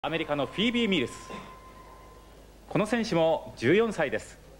アメリカのフィービー・ミルス、この選手も14歳です。